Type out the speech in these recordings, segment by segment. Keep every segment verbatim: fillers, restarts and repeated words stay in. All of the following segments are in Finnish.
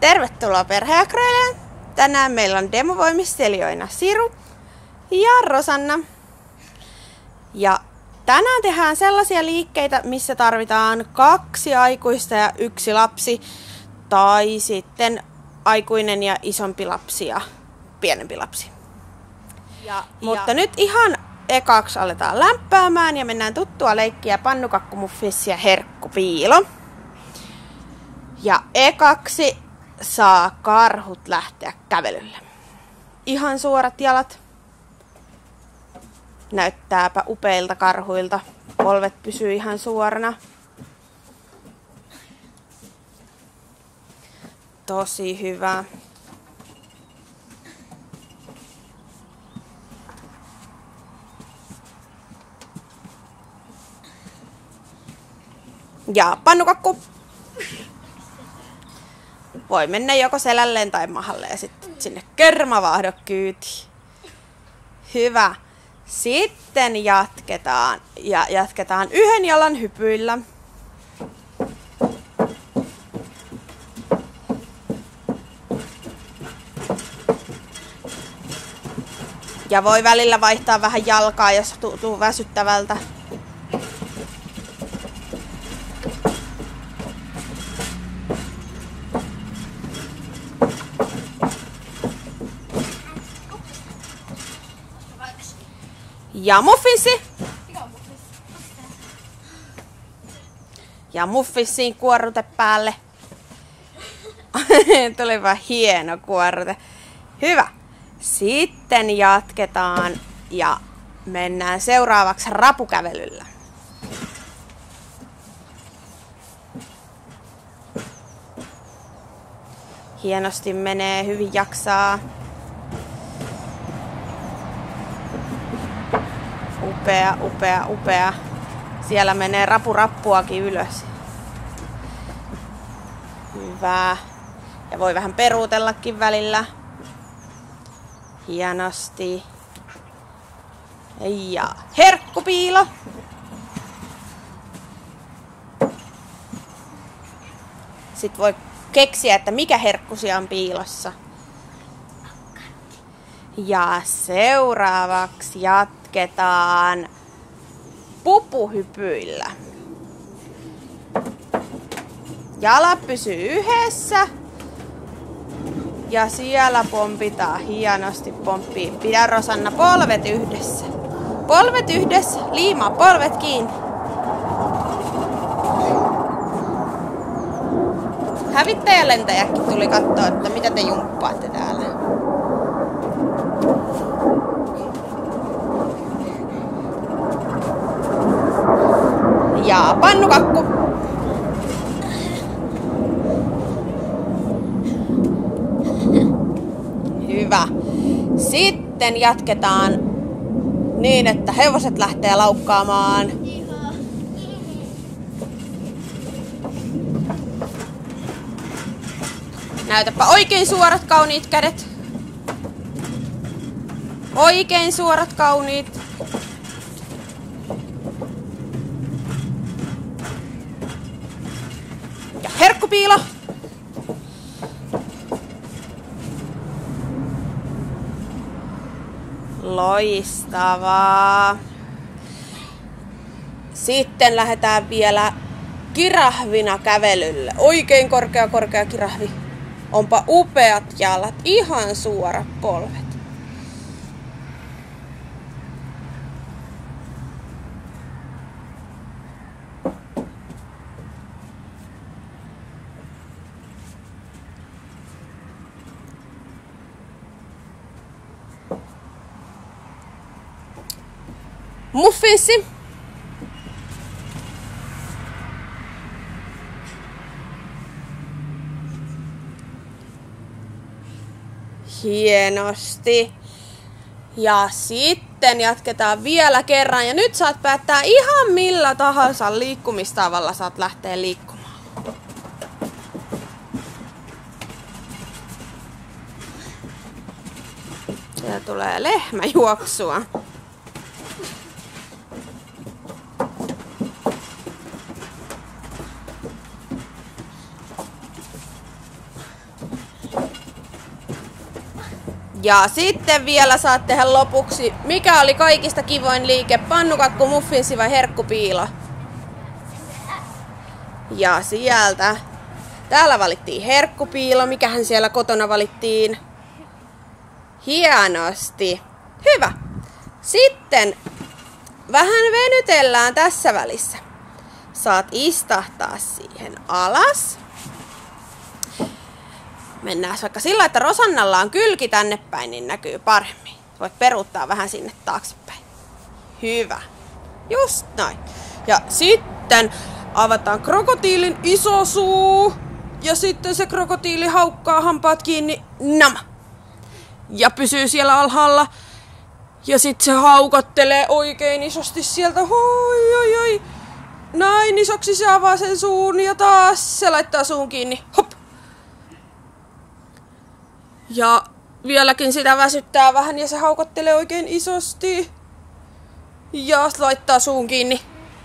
Tervetuloa Perheakroille! Tänään meillä on demovoimistelijoina Siru ja Rosanna. Ja tänään tehdään sellaisia liikkeitä, missä tarvitaan kaksi aikuista ja yksi lapsi. Tai sitten aikuinen ja isompi lapsi ja pienempi lapsi. Ja, Mutta ja... nyt ihan ekaksi aletaan lämpäämään ja mennään tuttua leikkiä pannukakkumuffinssi ja herkkupiilo. Ja ekaksi saa karhut lähteä kävelylle. Ihan suorat jalat. Näyttääpä upeilta karhuilta. Polvet pysyy ihan suorana. Tosi hyvä. Ja pannukakku. Voi mennä joko selälleen tai mahalle ja sitten sinne kermavaahdokyytiin. Hyvä. Sitten jatketaan ja jatketaan yhden jalan hypyillä. Ja voi välillä vaihtaa vähän jalkaa, jos tuntuu väsyttävältä. Ja muffinssi. Ja muffinssiin kuorrute päälle. Tulipa hieno kuorrute. Hyvä. Sitten jatketaan ja mennään seuraavaksi rapukävelyllä. Hienosti menee, hyvin jaksaa. Upea, upea, upea. Siellä menee rapurappuakin ylös. Hyvä. Ja voi vähän peruutellakin välillä. Hienosti. Ja herkkupiilo. Sitten voi keksiä, että mikä herkku siellä on piilossa. Ja seuraavaksi jatketaan pupuhypyillä. Jalat pysyy yhdessä. Ja siellä pompitaan hienosti pomppii. Pidä Rosanna polvet yhdessä. Polvet yhdessä. Liimaa polvet kiinni. Hävittäjälentäjäkin tuli katsoa, että mitä te jumppaatte täällä. Ja pannukakku. Hyvä. Sitten jatketaan niin, että hevoset lähtee laukkaamaan. Näytäpä oikein suorat kauniit kädet. Oikein suorat kauniit. Ja herkkupiilo. Loistavaa. Sitten lähdetään vielä kirahvina kävelylle. Oikein korkea korkea kirahvi. Onpa upeat jalat, ihan suorat polvet. Muffinssi. Hienosti. Ja sitten jatketaan vielä kerran. Ja nyt saat päättää ihan millä tahansa liikkumistavalla saat lähteä liikkumaan. Siellä tulee lehmäjuoksua. Ja sitten vielä saat tehdä lopuksi, mikä oli kaikista kivoin liike, pannukakku, muffinsi vai herkkupiilo? Ja sieltä, täällä valittiin herkkupiilo, mikähän siellä kotona valittiin? Hienosti. Hyvä. Sitten vähän venytellään tässä välissä. Saat istahtaa siihen alas. Mennään vaikka sillä, että Rosannalla on kylki tänne päin, niin näkyy paremmin. Voit peruuttaa vähän sinne taaksepäin. Hyvä. Just noin. Ja sitten avataan krokotiilin iso suu. Ja sitten se krokotiili haukkaa hampaat kiinni. Nama. Ja pysyy siellä alhaalla. Ja sitten se haukottelee oikein isosti sieltä. Hoi, oi, oi. Näin isoksi se avaa sen suun ja taas se laittaa suun kiinni. Hop. Ja vieläkin sitä väsyttää vähän ja se haukottelee oikein isosti. Ja laittaa suun kiinni.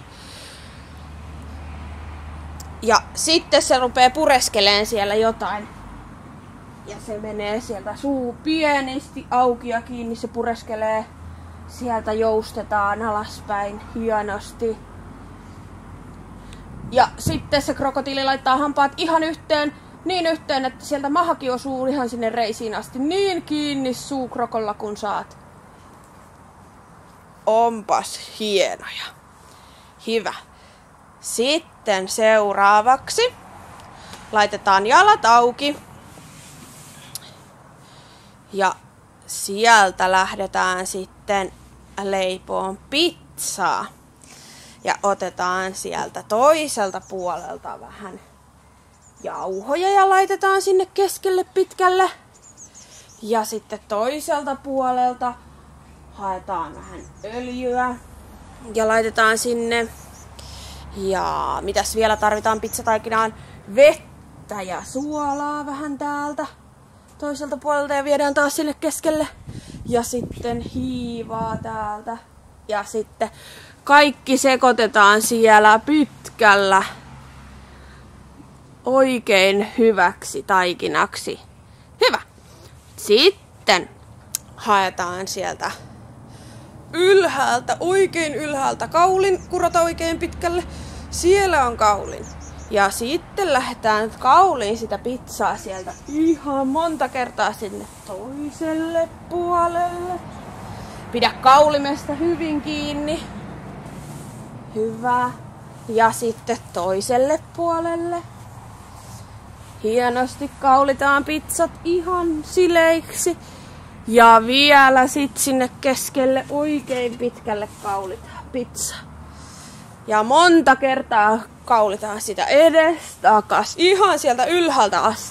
Ja sitten se rupeaa pureskeleen siellä jotain. Ja se menee sieltä suu pienesti auki ja kiinni, se pureskelee. Sieltä joustetaan alaspäin hienosti. Ja sitten se krokotiili laittaa hampaat ihan yhteen, niin yhteen, että sieltä mahakin osuu ihan sinne reisiin asti. Niin kiinni suukrokolla kun saat. Onpas hienoja. Hyvä. Sitten seuraavaksi laitetaan jalat auki. Ja sieltä lähdetään sitten leipoon pizzaa. Ja otetaan sieltä toiselta puolelta vähän jauhoja ja laitetaan sinne keskelle pitkälle. Ja sitten toiselta puolelta haetaan vähän öljyä ja laitetaan sinne. Ja mitäs vielä tarvitaan pizzataikinaan? Vettä ja suolaa vähän täältä toiselta puolelta ja viedään taas sinne keskelle. Ja sitten hiivaa täältä. Ja sitten kaikki sekoitetaan siellä pitkällä oikein hyväksi taikinaksi. Hyvä. Sitten haetaan sieltä ylhäältä, oikein ylhäältä kaulin, kurota oikein pitkälle. Siellä on kaulin. Ja sitten lähdetään kauliin sitä pizzaa sieltä ihan monta kertaa sinne toiselle puolelle. Pidä kaulimesta hyvin kiinni. Hyvä. Ja sitten toiselle puolelle. Hienosti kaulitaan pizzat ihan sileiksi. Ja vielä sit sinne keskelle oikein pitkälle kaulitaan pizza. Ja monta kertaa kaulitaan sitä edestakas. Ihan sieltä ylhäältä asti.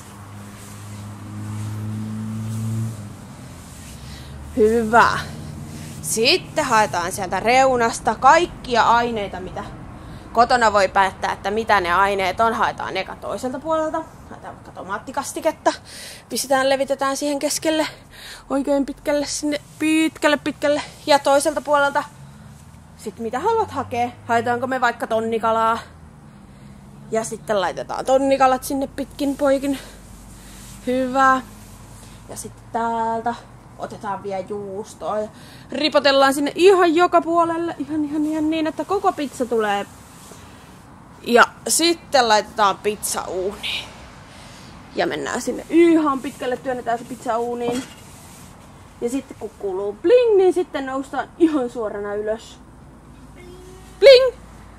Hyvä. Sitten haetaan sieltä reunasta kaikkia aineita, mitä kotona voi päättää, että mitä ne aineet on. Haetaan eka toiselta puolelta. Haetaan vaikka tomaattikastiketta. Pistetään, levitetään siihen keskelle. Oikein pitkälle sinne, pitkälle pitkälle. Ja toiselta puolelta sitten mitä haluat hakea. Haetaanko me vaikka tonnikalaa. Ja sitten laitetaan tonnikalat sinne pitkin poikin. Hyvä. Ja sitten täältä otetaan vielä juustoa ja ripotellaan sinne ihan joka puolelle. Ihan, ihan, ihan niin, että koko pizza tulee. Ja sitten laitetaan pizza uuniin. Ja mennään sinne ihan pitkälle, työnnetään se pizza uuniin. Ja sitten kun kuuluu bling, niin sitten noustaan ihan suorana ylös. Bling!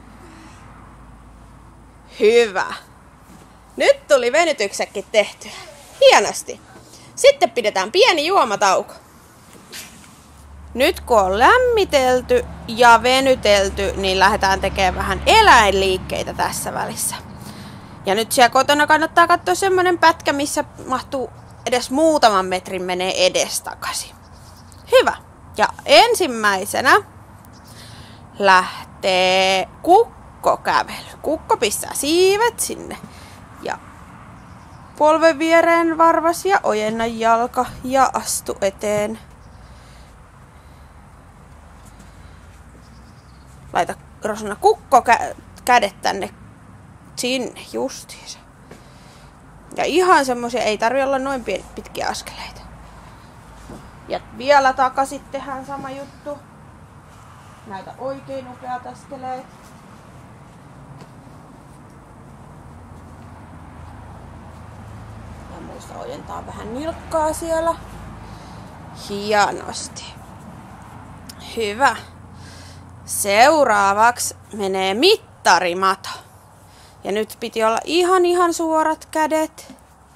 Hyvä. Nyt tuli venytyksetkin tehty. Hienosti. Sitten pidetään pieni juomatauko. Nyt kun on lämmitelty ja venytelty, niin lähdetään tekemään vähän eläinliikkeitä tässä välissä. Ja nyt siellä kotona kannattaa katsoa semmonen pätkä, missä mahtuu edes muutaman metrin menee edestakaisin. Hyvä. Ja ensimmäisenä lähtee kukkokävely. Kukko pistää siivet sinne. Ja polven viereen varvas ja ojenna jalka ja astu eteen. Laita Rosanna kukko kä- kädet tänne sinne justiinsa. Ja ihan semmosia, ei tarvi olla noin pitkiä askeleita. Ja vielä takaisin tehdään sama juttu. Näytä oikein upeat askeleet. Ja muista ojentaa vähän nilkkaa siellä. Hienosti. Hyvä. Seuraavaksi menee mittarimato. Ja nyt piti olla ihan ihan suorat kädet.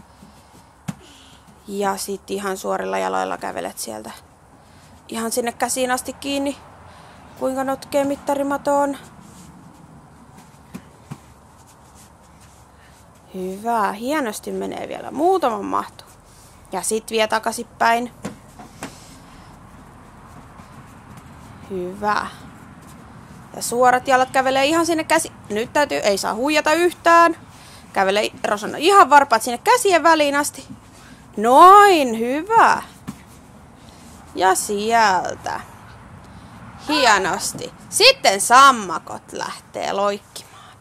Ja sit ihan suorilla jaloilla kävelet sieltä ihan sinne käsiin asti kiinni. Kuinka notkee mittarimato on. Hyvä. Hienosti menee vielä muutaman mahtu. Ja sit vie takaisinpäin. Hyvä. Ja suorat jalat kävelee ihan sinne käsi. Nyt täytyy, ei saa huijata yhtään. Kävelee Rosanna ihan varpaat sinne käsien väliin asti. Noin, hyvä. Ja sieltä. Hienosti. Sitten sammakot lähtee loikkimaan.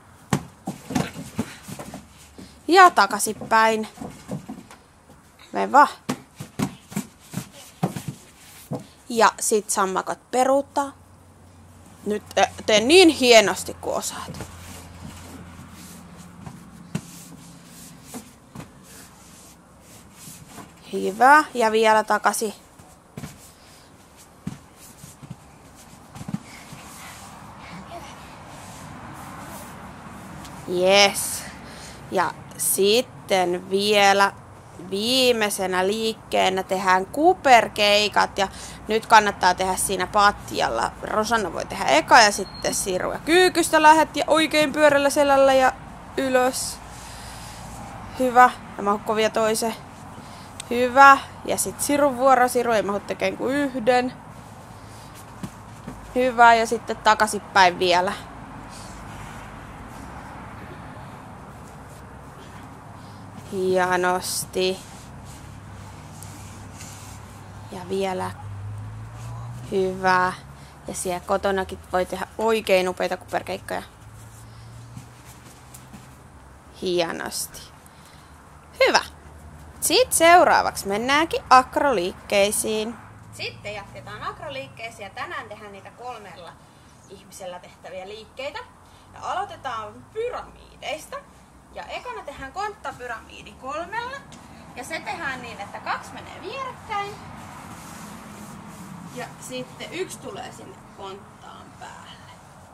Ja takaisinpäin. Mene vaan. Ja sit sammakot peruuttaa. Nyt tee niin hienosti kuin osaat. Hyvä. Ja vielä takaisin. Yes. Ja sitten vielä viimeisenä liikkeenä tehdään kuperkeikat ja nyt kannattaa tehdä siinä patjalla. Rosanna voi tehdä eka ja sitten Siru ja kyykystä lähet ja oikein pyörällä selällä ja ylös. Hyvä. Ja Mahukko vie toisen. Hyvä. Ja sitten Sirun vuoro. Siru ei mahdu tekemään kuin yhden. Hyvä. Ja sitten takaisinpäin vielä. Hienosti. Ja vielä. Hyvä. Ja siellä kotonakin voi tehdä oikein upeita kuperkeikkoja. Hienosti. Hyvä. Sitten seuraavaksi mennäänkin akroliikkeisiin. Sitten jatketaan akroliikkeisiin ja tänään tehdään niitä kolmella ihmisellä tehtäviä liikkeitä. Ja aloitetaan pyramideista. Ja ekana tehdään konttapyramiidi kolmella. Ja se tehdään niin, että kaksi menee vierekkäin. Ja sitten yksi tulee sinne konttaan päälle.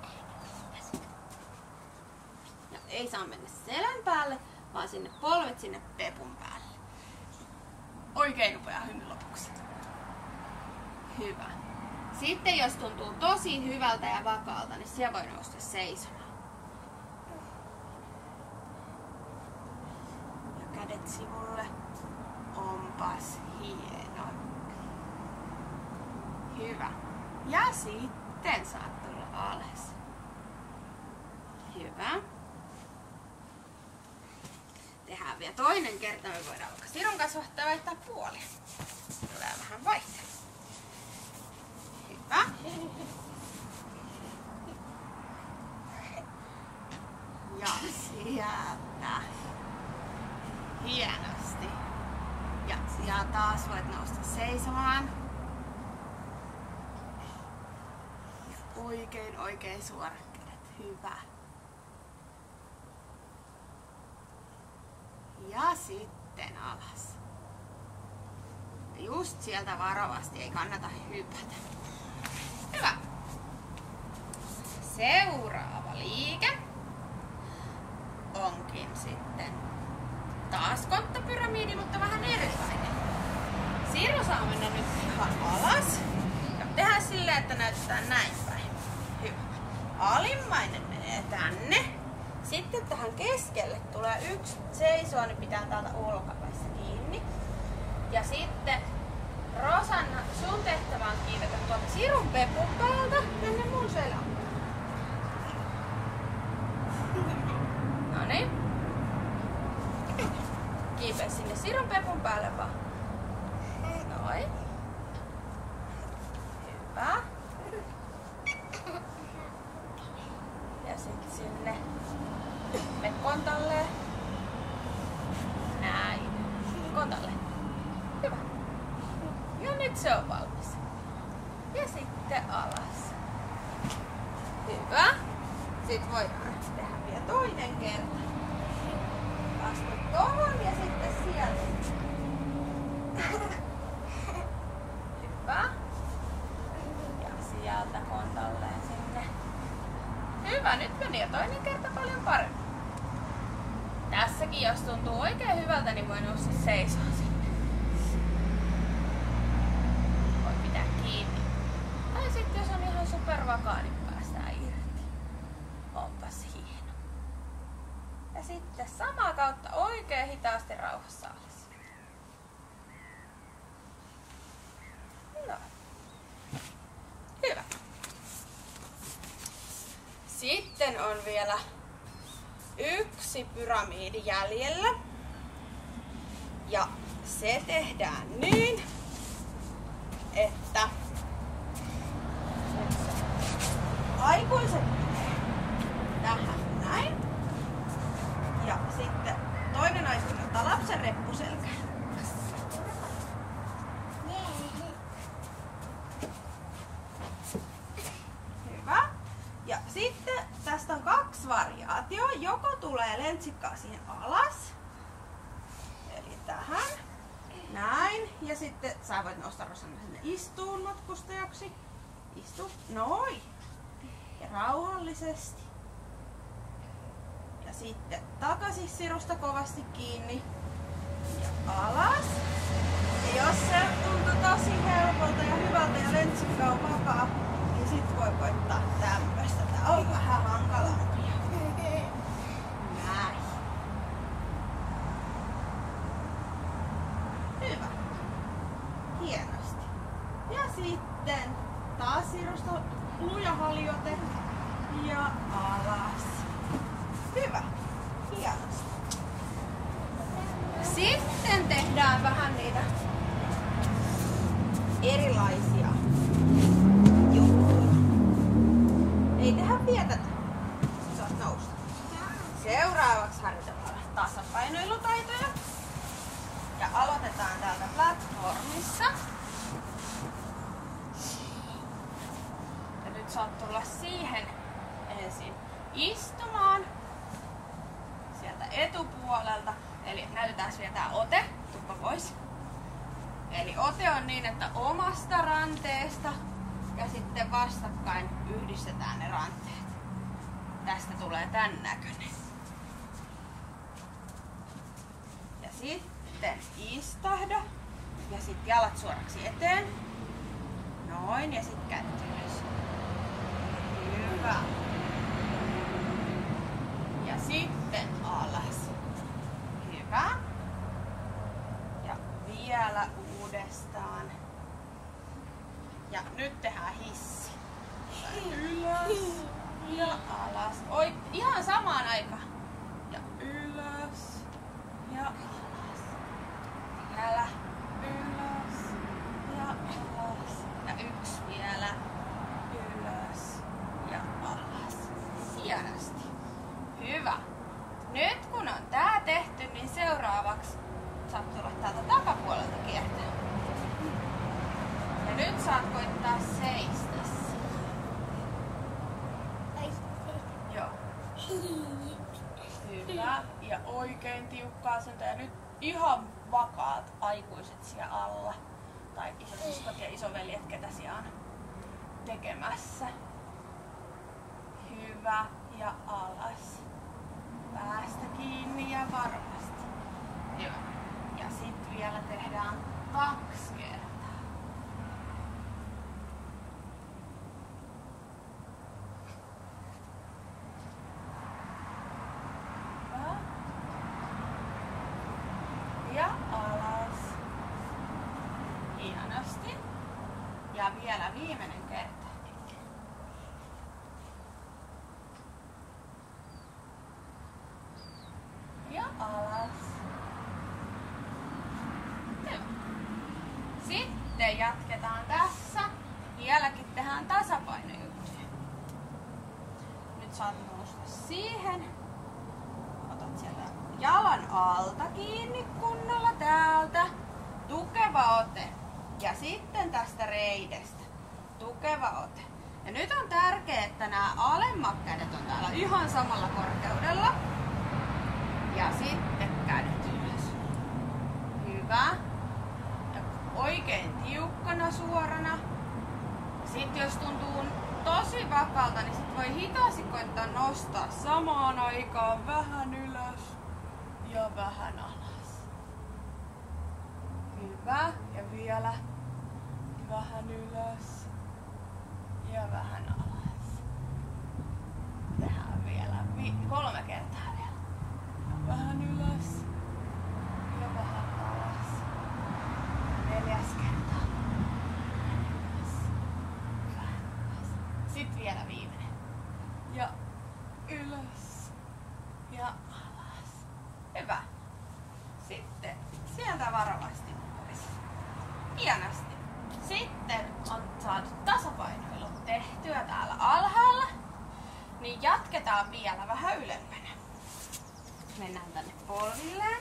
Ja ei saa mennä selän päälle, vaan sinne polvet sinne pepun päälle. Oikein upea hymy lopuksi. Hyvä. Sitten jos tuntuu tosi hyvältä ja vakaalta, niin siellä voi nousta seisomaan. Ja kädet sivulle. Onpas hieno. Hyvä. Ja sitten saat tulla alas. Hyvä. Tehdään vielä toinen kerta. Me voidaan vaikka Sirun kanssa vaihtaa puolia. Tulee vähän vaihtelua. Hyvä. Ja sieltä. Hienosti. Ja sieltä taas voit nousta seisomaan. Oikein, oikein suorat kädet. Hyvä. Ja sitten alas. Just sieltä varovasti, ei kannata hypätä. Hyvä. Seuraava liike onkin sitten taas konttapyramiidi, mutta vähän erilainen. Siru saa mennä nyt ihan alas. Ja tehdään silleen, että näytetään näin päin. Hyvä. Alimmainen menee tänne. Sitten tähän keskelle tulee yksi seisoa, niin pitää täältä olkapäässä kiinni. Ja sitten Rosanna, sun tehtävä on kiivetä tuolta Sirun pepun päältä tänne mun selän. Noniin. Kiipeä sinne Sirun pepun päälle vaan. Noin. Hyvä. Ja sit sinne me kontalle. Näin. Kontalle. Hyvä. Ja nyt Nyt se on valmis. Ja sitten alas. Hyvä. Sitten voidaan tehdä vielä toinen kerta. Astu tohon ja sitten sieltä. Hyvä. Ja sieltä kontalleen sinne. Hyvä, nyt meni jo toinen kerta paljon paremmin. Tässäkin jos tuntuu oikein hyvältä, niin voi nousta seisomaan sinne. Voi pitää kiinni. Tai sitten jos on ihan supervakaa, niin päästään irti. Onpas hieno. Ja sitten samaa kautta oikein hitaasti rauhassa alas. No. Hyvä. Sitten on vielä yksi pyramiidi jäljellä. Ja se tehdään niin, että aikuiset tähän näin. Ja sitten toinen aikuinen ottaa lapsen reppuselkään. Hyvä. Ja sitten tästä on kaksi variaatioa. Joko tulee lentsikkaa siihen alas. Eli tähän. Näin. Ja sitten sä voit nostaa Rosanna sinne istuun matkustajaksi. Istu. Noin. Ja rauhallisesti. Ja sitten takaisin sirusta kovasti kiinni. Ja alas. Ja jos se tuntuu tosi helpolta ja hyvältä ja lentsikka on vakaa, niin sit voi koittaa tämmöistä. Tää on vähän hankalampia. Näin. Hyvä. Hienosti. Ja sitten taas sirusta luja haljote ja alas. Hyvä. Hienosti. Sitten tehdään vähän niitä erilaisia juttuja. Ei tehdä vielä tätä. Saat nousta. Seuraavaksi harjoitellaan tasapainoilutaitoja. Ja aloitetaan täältä platformissa. Ja nyt saat tulla siihen ensin istumaan sieltä etupuolelta. Eli näytetään vielä tää ote. Tuppa pois. Eli ote on niin, että omasta ranteesta ja sitten vastakkain yhdistetään ne ranteet. Tästä tulee tän näköinen. Ja sitten istahda. Ja sitten jalat suoraksi eteen. Noin. Ja sitten kädet ylös. Hyvä. Ja sitten alas. Hyvä. Ja vielä uudestaan. Ja nyt tehdään hissi. Ylös ja alas. Oi, ihan samaan aikaan. Ja ylös ja alas. Vielä ylös ja alas. Ja yksi vielä. Ylös ja alas. Hienosti. Hyvä. Nyt kun on tää tehty, niin seuraavaksi saat tulla täältä takapuolelta kiertää. Ja nyt saat koittaa seistä. Joo. Hyvä. Ja oikein tiukka asento. Ja nyt ihan vakaat aikuiset siellä alla. Tai isosiskot ja isoveljet, ketä siellä on tekemässä. Hyvä. Ja alas. Päästä kiinni ja varmasti. Hyvä. Ja sitten vielä tehdään kaksi kertaa. Hyvä. Ja alas. Hienosti. Ja vielä viimeinen kerta. Ja alas. Hyvä. Sitten jatketaan tässä. Vieläkin tehdään tasapainojuttuja. Nyt saat nousta siihen. Otat sieltä jalan alta kiinni kunnolla täältä. Tukeva ote. Ja sitten tästä reidestä. Tukeva ote. Ja nyt on tärkeää, että nämä alemmat kädet on täällä ihan samalla korkeudella. Ja sitten kädet ylös. Hyvä. Ja oikein tiukkana suorana. Sitten jos tuntuu tosi vakaalta, niin sit voi hitaasti koittaa nostaa samaan aikaan vähän ylös ja vähän alas. Hyvä. Ja vielä vähän ylös ja vähän alas. Tehdään vielä vi- kolme kertaa vielä. Vähän ylös ja vähän alas. Neljäs kerta. Ylös. Vähän alas. Sitten vielä viimeinen. Ja ylös ja alas. Hyvä. Sitten sieltä varovasti pois. Hienosti. Sitten on saatu tasapainoilu tehtyä täällä alhaalla. Niin jatketaan vielä vähän ylempänä. Mennään tänne polvilleen.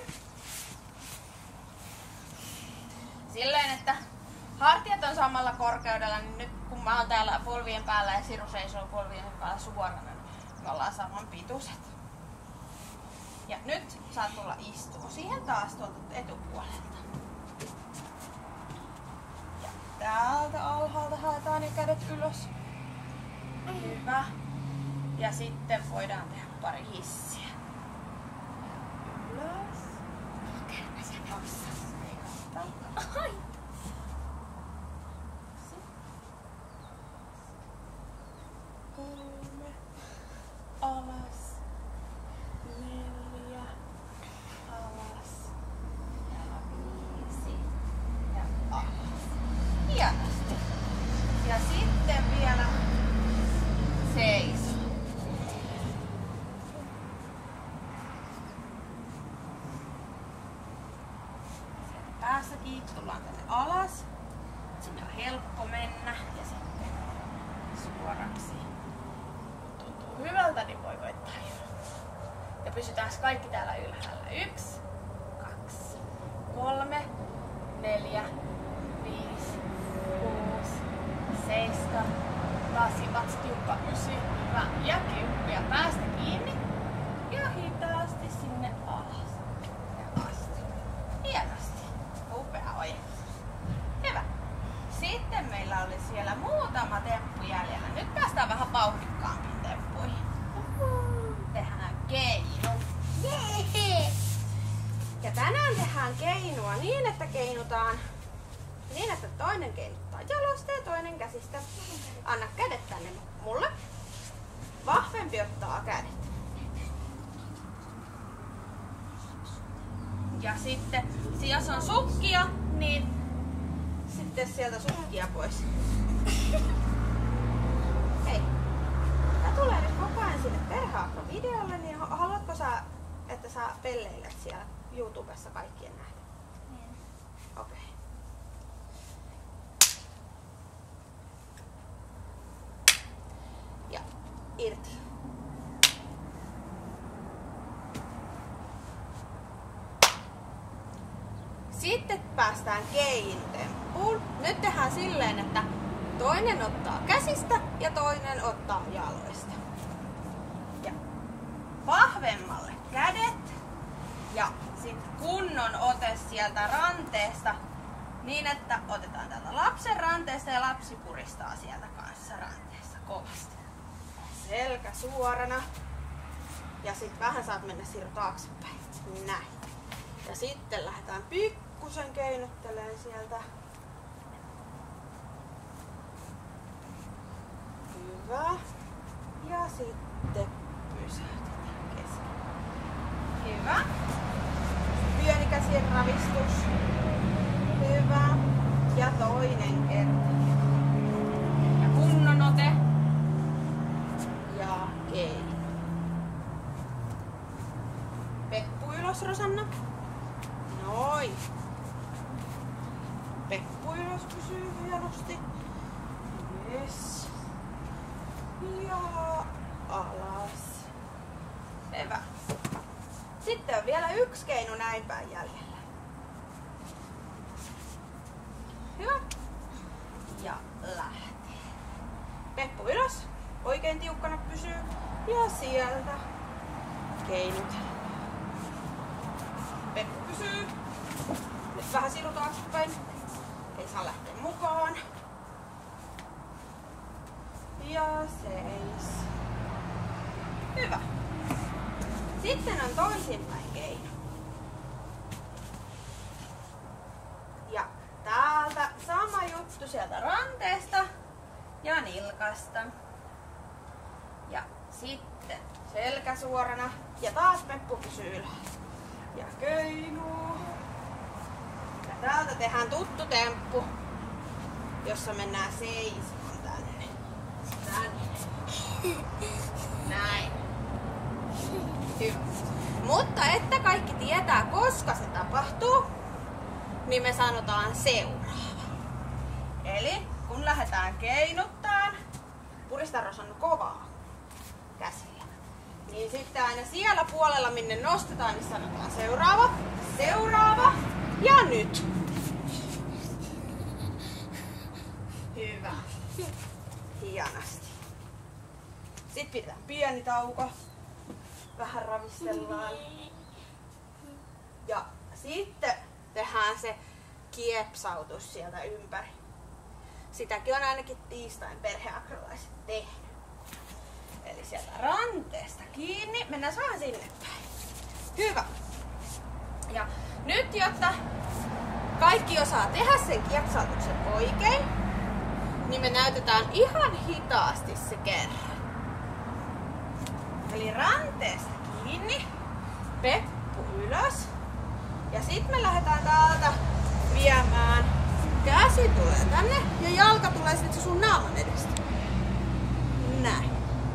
Silleen, että hartiat on samalla korkeudella, niin nyt kun mä oon täällä polvien päällä ja Siru seisoo polvien päällä suorana, niin me ollaan saman pituiset. Ja nyt saat tulla istumaan siihen taas tuolta etupuolelta. Ja täältä alhaalta haetaan ne kädet ylös. Hyvä. Ja sitten voidaan tehdä pari hissiä. Ylös. Kärpäsen ossas. Ei kannata. Ai. Kolme. Alas. Neljä. Alas. Ja viisi. Ja alas. Hienosti. Ja sitten vielä seiso. Päässäkin tullaan tänne alas. Sinne on helppo mennä ja sitten suoraksi. Kun tuntuu hyvältä, niin voi koittaa jo. Ja pysytään kaikki täällä ylhäällä. Yksi, kaksi, kolme, neljä, viisi, kuusi, seitsemän, taas vatsa tiukka, ysi, hyvä. Ja kymppi ja päästä kiinni. Ja hitaasti sinne alas. Ja asti. Hienosti. Upea oje. Hyvä. Sitten meillä oli siellä muutama temppu jäljellä. Nyt päästään vähän vauhdikkaampiin temppuihin. Tehdään keinu. Yeah. Ja tänään tehdään keinua niin, että keinutaan niin, että toinen keinuttaa jalosta ja toinen käsistä. Anna kädet tänne mulle. Vahvempi ottaa kädet. Ja sitten, jos on sukkia, niin sitten sieltä sukkia pois. Hei, tää tulee nyt koko ajan sinne Perhaakka-videolle, niin haluatko sä, että sä pelleilet siellä YouTubessa kaikkien nähdä? Okei. Okay. Ja irti. Sitten päästään keinutemppuun. Nyt tehdään silleen, että toinen ottaa käsistä ja toinen ottaa jaloista. Ja vahvemmalle kädet ja sitten kunnon ote sieltä ranteesta niin, että otetaan täältä lapsen ranteesta ja lapsi puristaa sieltä kanssa ranteessa kovasti. Selkä suorana. Ja sitten vähän saat mennä Siru taaksepäin. Näin. Ja sitten lähdetään pikkusen keinutteleen sieltä. Hyvä. Ja sitten pysäytetään keskelle. Hyvä. Pieni käsien ravistus. Hyvä. Ja toinen kerta. Ja kunnon ote. Ja keino. Peppu ylös, Rosanna. Noin. Peppu ylös pysyy hienosti. Yes. Ja alas. Hyvä. Sitten on vielä yksi keino näin päin jäljellä. Hyvä. Ja sieltä keinutella. Peppu pysyy. Nyt vähän siru taaksepäin. Ei saa lähteä mukaan. Ja seis. Hyvä. Sitten on toisinpäin keino. Ja täältä sama juttu sieltä ranteesta ja nilkasta. Ja sitten selkä suorana ja taas peppu pysyy ylhäällä. Ja keinuu. Ja täältä tehdään tuttu temppu, jossa mennään seisomaan tänne. Tänne. Näin. Hyvä. Mutta että kaikki tietää, koska se tapahtuu, niin me sanotaan seuraava. Eli kun lähdetään keinuttaan, purista Rosanna kovaa käsillä. Niin sitten aina siellä puolella, minne nostetaan, niin sanotaan seuraava, seuraava ja nyt. Hyvä. Hienosti. Sitten pidetään pieni tauko. Vähän ravistellaan. Ja sitten tehdään se kiepsautus sieltä ympäri. Sitäkin on ainakin tiistain perheakrolaiset tehnyt. Eli sieltä ranteesta kiinni. Mennään vähän sinne päin. Hyvä. Ja nyt, jotta kaikki osaa tehdä sen kiepsautuksen oikein, niin me näytetään ihan hitaasti se kerran. Eli ranteesta kiinni, peppu ylös. Ja sit me lähdetään täältä viemään. Käsi tulee tänne ja jalka tulee sitten sun naaman edestä. Näin.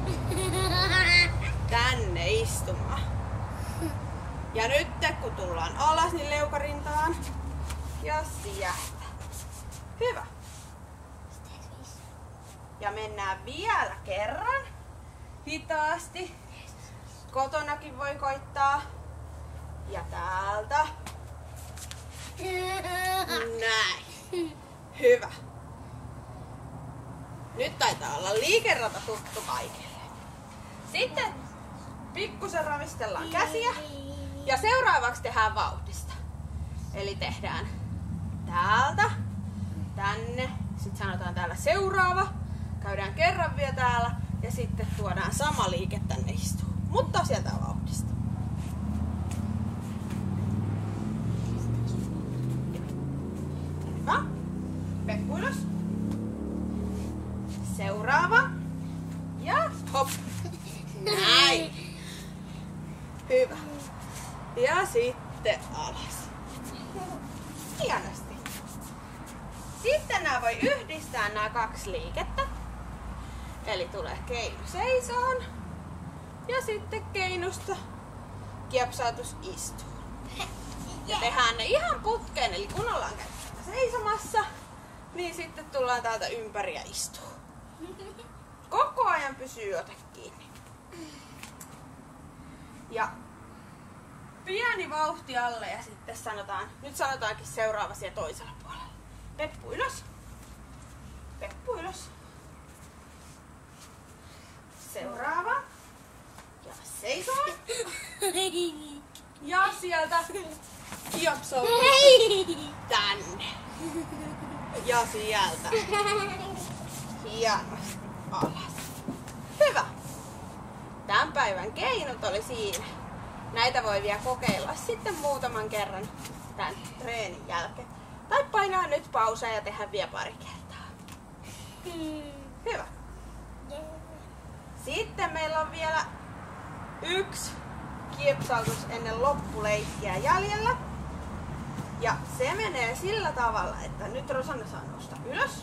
Tänne istumaan. Ja nyt kun tullaan alas, niin leukarintaan. Ja sieltä. Hyvä. Ja mennään vielä kerran. Hitaasti. Kotonakin voi koittaa. Ja täältä. Näin. Hyvä. Nyt taitaa olla liikerata tuttu kaikille. Sitten pikkusen ravistellaan käsiä. Ja seuraavaksi tehdään vauhdista. Eli tehdään täältä tänne. Sitten sanotaan täällä seuraava. Käydään kerran vielä täällä. Ja sitten tuodaan sama liike tänne istuun. Mutta sieltä vauhdista. Hyvä. Peppu ylös. Seuraava. Ja hop. Näin. Hyvä. Ja sitten alas. Hienosti. Sitten nämä voi yhdistää nämä kaksi liikettä. Eli tulee keinu seisoon. Ja sitten keinusta kiepsautus istuun. Ja tehdään ne ihan putkeen, eli kun ollaan käynyt seisomassa, niin sitten tullaan täältä ympäri ja istuu. Koko ajan pysyy ote kiinni. Ja pieni vauhti alle ja sitten sanotaan, nyt sanotaankin seuraava siellä toisella puolella. Peppu ylös. Peppu ylös. Seuraava. Ja seisoo. Ja sieltä kiepsautus tänne. Ja sieltä hienosti alas. Hyvä. Tämän päivän keinot oli siinä. Näitä voi vielä kokeilla sitten muutaman kerran tämän treenin jälkeen. Tai painaa nyt pausaa ja tehdä vielä pari kertaa. Hyvä. Sitten meillä on vielä yksi kiepsautus ennen loppuleikkiä jäljellä. Ja se menee sillä tavalla, että nyt Rosanna saa nousta ylös.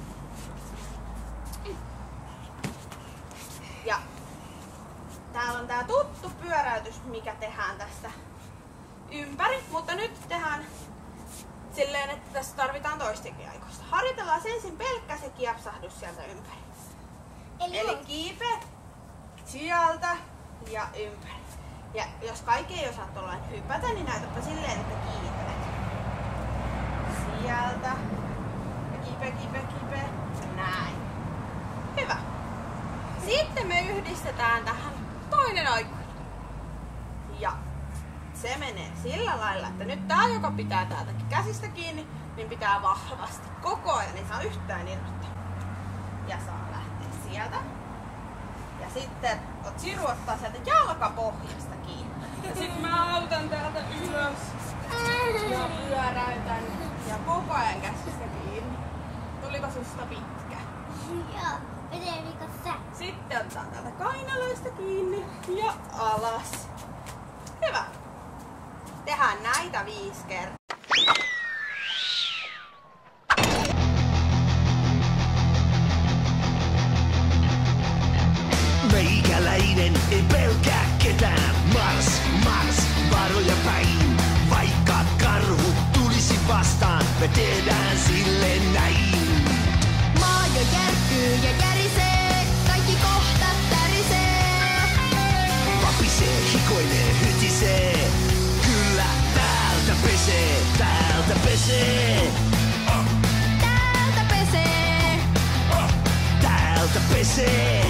Ja täällä on tää tuttu pyöräytys, mikä tehdään tästä ympäri. Mutta nyt tehdään silleen, että tässä tarvitaan toistenkin aikoista. Harjoitellaan ensin pelkkä se kiepsahdus sieltä ympäri. Eli, Eli kiipe sieltä ja ympäri. Ja jos kaikki ei osaa tuolla hypätä, niin näytäpä silleen, että kiipeät. Sieltä. Ja kiipe, kiipe, kiipe. Näin. Hyvä. Sitten me yhdistetään tähän toinen aikuinen. Ja se menee sillä lailla, että nyt tää, joka pitää täältäkin käsistä kiinni, niin pitää vahvasti koko ajan, niin saa yhtään irrottaa. Ja saa lähteä sieltä. Ja sitten Siru ottaa sieltä jalkapohjasta kiinni. Ja sit mä autan täältä ylös. Ja pyöräytän. Ja koko ajan käsistä kiinni. Tuliko susta pitkä? Joo, vetelikö sä? Sitten ottaa täältä kainaloista kiinni ja alas. Hyvä. Tehdään näitä viisi kertaa. Meikäläinen ei pelkää ketään. Mars, mars, varoja päin. Vaikka karhu tulisi vastaan, me tehdään sille näin. Maa jo järkkyy ja järisee, kaikki kohta tärisee. Vapisee, hikoilee, hytisee. Kyllä täältä pesee, täältä pesee. Täältä pesee. Täältä pesee.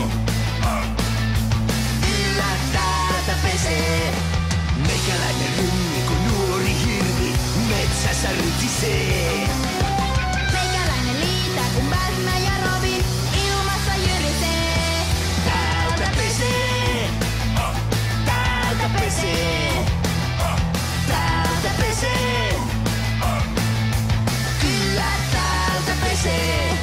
Kyllä täältä pesee. Meikäläinen rymmi kun nuori hirvi metsässä rytisee. Meikäläinen liitää kun Batman ja Robin ilmassa jyrisee. Täältä pesee. Täältä pesee. Täältä pesee. Kyllä täältä pesee.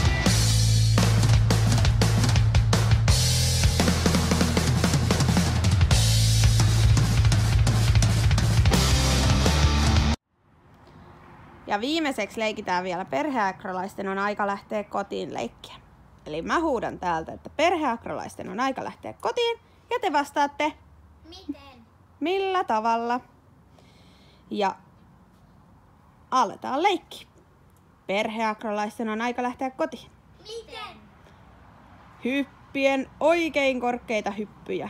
Ja viimeiseksi leikitään vielä perheakrolaisten on aika lähteä kotiin leikkiä. Eli mä huudan täältä, että perheakrolaisten on aika lähteä kotiin. Ja te vastaatte, Miten? millä tavalla. Ja aletaan leikki. Perheakrolaisten on aika lähteä kotiin. Miten? Hyppien oikein korkeita hyppyjä.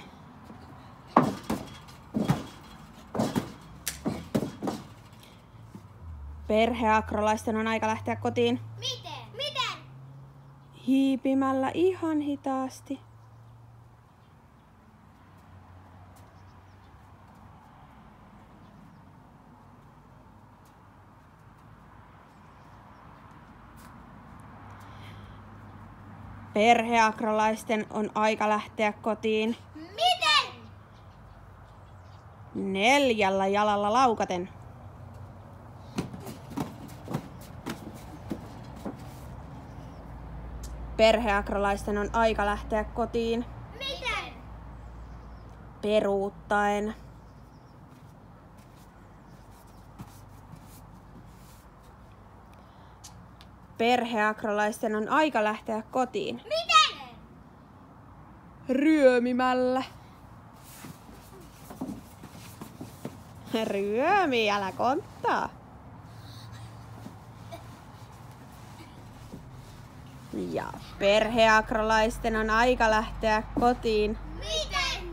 Perheakrolaisten on aika lähteä kotiin. Miten? Miten? Hiipimällä ihan hitaasti. Perheakrolaisten on aika lähteä kotiin. Miten? Neljällä jalalla laukaten. Perheakrolaisten on aika lähteä kotiin. Miten? Peruuttaen. Perheakrolaisten on aika lähteä kotiin. Miten? Ryömimällä. Ryömi, älä konttaa. Ja perheakrolaisten on aika lähteä kotiin. Miten?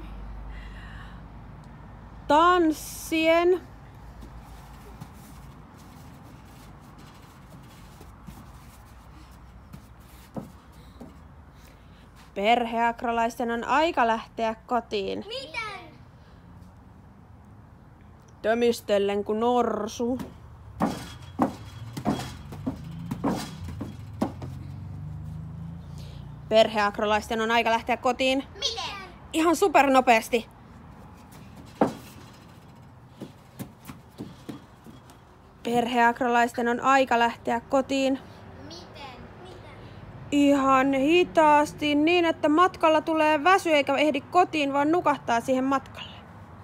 Tanssien. Perheakrolaisten on aika lähteä kotiin. Miten? Tömistellen kuin norsu. Perheakrolaisten on aika lähteä kotiin. Miten? Ihan supernopeasti. Perheakrolaisten on aika lähteä kotiin. Miten? Miten? Ihan hitaasti niin, että matkalla tulee väsy eikä ehdi kotiin, vaan nukahtaa siihen matkalle.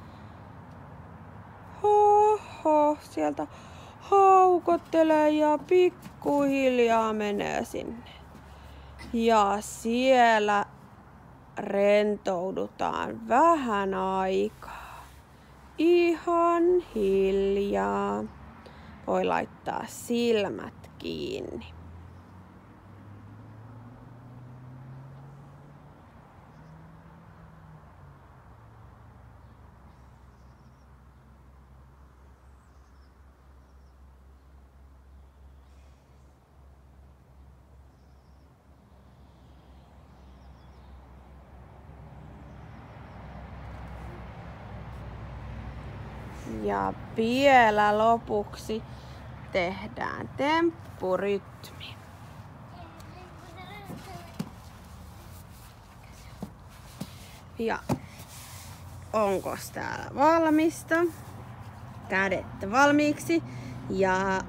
Hoho, sieltä haukottelee ja pikkuhiljaa menee sinne. Ja siellä rentoudutaan vähän aikaa. Ihan hiljaa. Voi laittaa silmät kiinni. Ja vielä lopuksi tehdään temppurytmi. Ja onkos täällä valmista? Kädet valmiiksi ja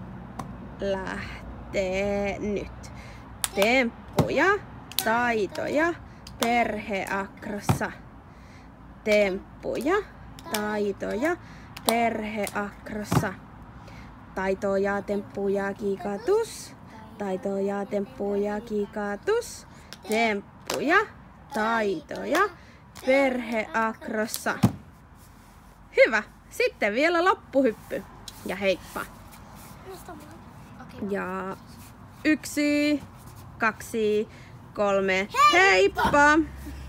lähtee nyt. Temppuja, taitoja, perheakrossa. Temppuja, taitoja, perheakrossa. Taitoja, temppuja, kikatus. Taitoja, temppuja, kikatus. Temppuja, taitoja, perheakrossa. Hyvä. Sitten vielä loppuhyppy. Ja heippa. Ja yksi, kaksi, kolme, heippa!